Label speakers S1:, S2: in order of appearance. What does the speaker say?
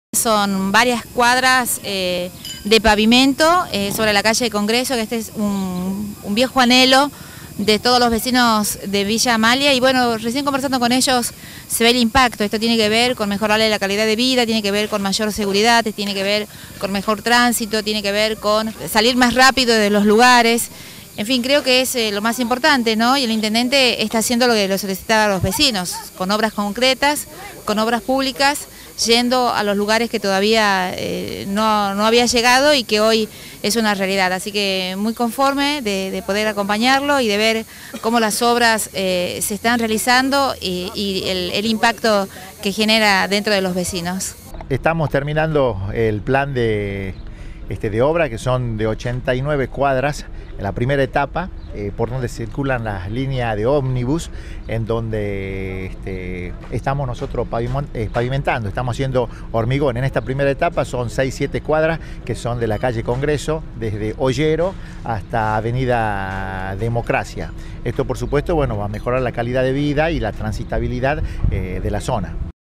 S1: Son varias cuadras de pavimento sobre la calle de Congreso, que este es un viejo anhelo de todos los vecinos de Villa Amalia, y bueno, recién conversando con ellos se ve el impacto. Esto tiene que ver con mejorarle la calidad de vida, tiene que ver con mayor seguridad, tiene que ver con mejor tránsito, tiene que ver con salir más rápido de los lugares. En fin, creo que es lo más importante, ¿no? Y el intendente está haciendo lo que lo solicitaban los vecinos, con obras concretas, con obras públicas, yendo a los lugares que todavía no había llegado y que hoy es una realidad. Así que muy conforme de poder acompañarlo y de ver cómo las obras se están realizando y el impacto que genera dentro de los vecinos.
S2: Estamos terminando el plan de obra, que son de 89 cuadras, en la primera etapa, por donde circulan las líneas de ómnibus, en donde estamos nosotros pavimentando, estamos haciendo hormigón. En esta primera etapa son 6-7 cuadras que son de la calle Congreso, desde Ollero hasta Avenida Democracia. Esto, por supuesto, bueno, va a mejorar la calidad de vida y la transitabilidad de la zona.